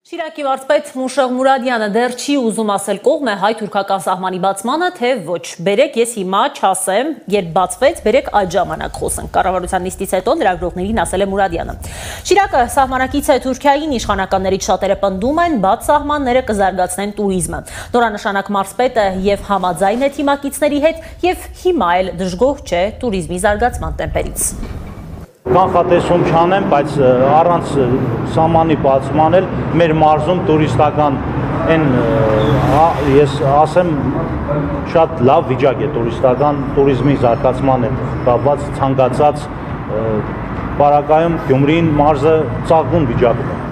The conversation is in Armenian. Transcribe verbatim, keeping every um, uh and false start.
Շիրակի վարչպետ Մուշեղ Մուրադյանը դեռ չի ուզում ասել կողմ է հայ-թուրքական սահմանի բացմանը, թե ոչ։ Բերեք ես հիմա չասեմ, երբ բացվեց, բերեք այդ ժամանակ խոսենք։ Կառավարության նիստից հետո լրագրողներին ասել է Մուրադյանը։ Շիրակը սահմանակից է Թուրքիային, իշխանականներից շատերը պնդում են, բաց սահմանները կզարգացնեն տուրիզմը։ Նորանշանակ մարզպետը եւ համաձայն է թիմակիցների հետ եւ հիմա էլ դժգոհ չէ տուրիզմի զարգացման տեմպերից։ Կանխատեսում չանեմ, բայց առանց սահմանի բացման էլ մեր մարզում տուրիստական են ես ասեմ շատ լավ վիճակ է տուրիստական տուրիզմի զարգացման հետ կապված ցանկացած պարագայում Գյումրին մարզը ծաղկուն վիճակում է։